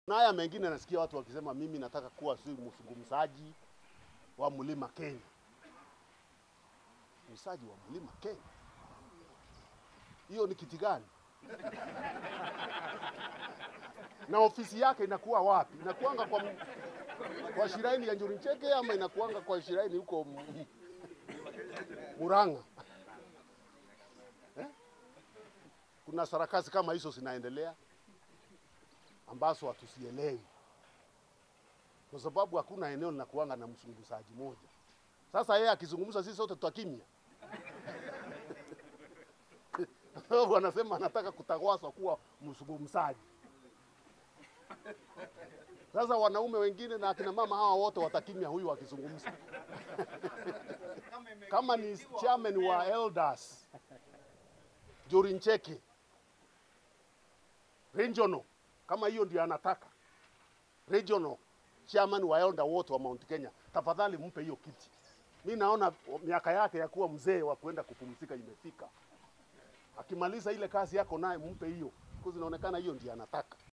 Na haya mengine nasikia watu wakisema mimi nataka kuwa mzungumzaji wa Mlima Kenya. Msaji wa Mlima Kenya. Hiyo ni kiti gani? Na ofisi yake inakuwa wapi? Inakuanga kwa shiraini ya Njuricheke ama inakuanga kwa shiraini huko Murang'a? Kuna sarakasi kama hizo zinaendelea ambazo hatusielewi. Kwa sababu hakuna eneo linakuanga na mzungumzaji moja. Sasa yeye akizungumza sisi sote tutakimya. Wanasema anataka kutawaswa kuwa mzungumzaji. Sasa wanaume wengine na akina mama hawa wote watakimya huyu akizungumza. Kama ni chairman wa elders Njuricheke regional, kama hiyo ndio anataka regional chairman wa elder wote wa Mount Kenya, tafadhali mpe hiyo kiti. Mimi naona miaka yake ya kuwa mzee wa kwenda kupumzika imefika. Akimaliza ile kazi yako naye mpe hiyo, kwa inaonekana hiyo ndio anataka.